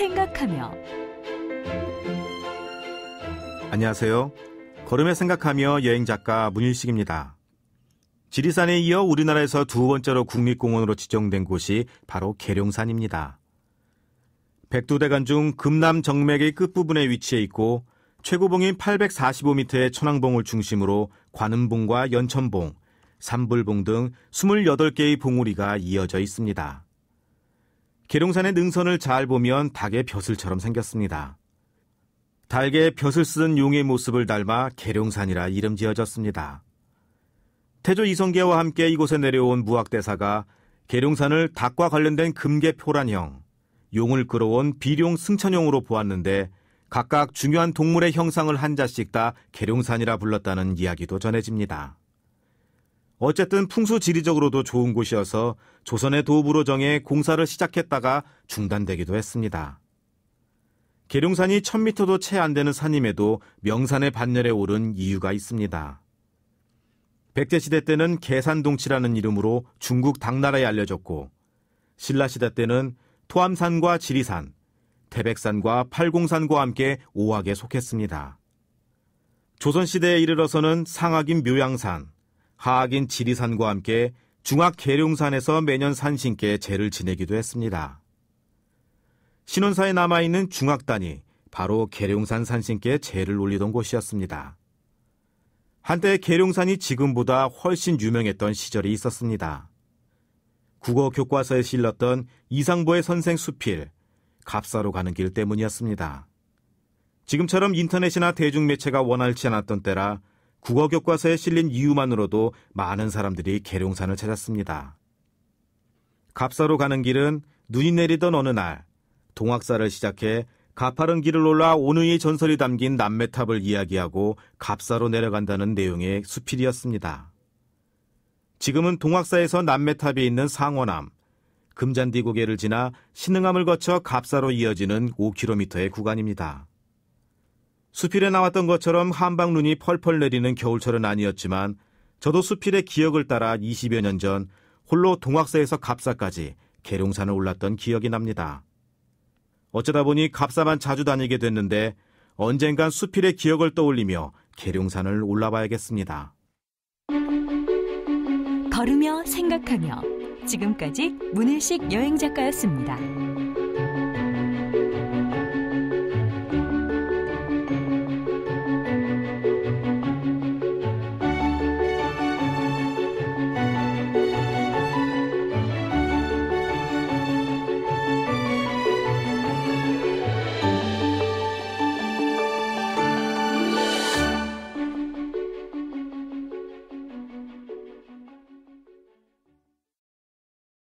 생각하며. 안녕하세요. 걸으며 생각하며 여행작가 문일식입니다. 지리산에 이어 우리나라에서 두 번째로 국립공원으로 지정된 곳이 바로 계룡산입니다. 백두대간 중 금남 정맥의 끝부분에 위치해 있고 최고봉인 845m의 천왕봉을 중심으로 관음봉과 연천봉, 삼불봉 등 28개의 봉우리가 이어져 있습니다. 계룡산의 능선을 잘 보면 닭의 벼슬처럼 생겼습니다. 닭의 벼슬 쓴 용의 모습을 닮아 계룡산이라 이름 지어졌습니다. 태조 이성계와 함께 이곳에 내려온 무학대사가 계룡산을 닭과 관련된 금계표란형, 용을 끌어온 비룡 승천형으로 보았는데 각각 중요한 동물의 형상을 한 자씩 다 계룡산이라 불렀다는 이야기도 전해집니다. 어쨌든 풍수지리적으로도 좋은 곳이어서 조선의 도읍으로 정해 공사를 시작했다가 중단되기도 했습니다. 계룡산이 1000m도 채 안 되는 산임에도 명산의 반열에 오른 이유가 있습니다. 백제시대 때는 계산동치라는 이름으로 중국 당나라에 알려졌고 신라시대 때는 토암산과 지리산, 태백산과 팔공산과 함께 오학에 속했습니다. 조선시대에 이르러서는 상학인 묘양산, 하학인 지리산과 함께 중학 계룡산에서 매년 산신께 제를 지내기도 했습니다. 신원사에 남아있는 중학단이 바로 계룡산 산신께 제를 올리던 곳이었습니다. 한때 계룡산이 지금보다 훨씬 유명했던 시절이 있었습니다. 국어 교과서에 실렸던 이상보의 선생 수필, 갑사로 가는 길 때문이었습니다. 지금처럼 인터넷이나 대중매체가 원활치 않았던 때라 국어 교과서에 실린 이유만으로도 많은 사람들이 계룡산을 찾았습니다. 갑사로 가는 길은 눈이 내리던 어느 날 동학사를 시작해 가파른 길을 올라 온의의 전설이 담긴 남매탑을 이야기하고 갑사로 내려간다는 내용의 수필이었습니다. 지금은 동학사에서 남매탑이 있는 상원암, 금잔디 고개를 지나 신흥암을 거쳐 갑사로 이어지는 5km의 구간입니다. 수필에 나왔던 것처럼 한방눈이 펄펄 내리는 겨울철은 아니었지만 저도 수필의 기억을 따라 20여 년 전 홀로 동학사에서 갑사까지 계룡산을 올랐던 기억이 납니다. 어쩌다 보니 갑사만 자주 다니게 됐는데 언젠간 수필의 기억을 떠올리며 계룡산을 올라봐야겠습니다. 걸으며 생각하며 지금까지 문일식 여행작가였습니다.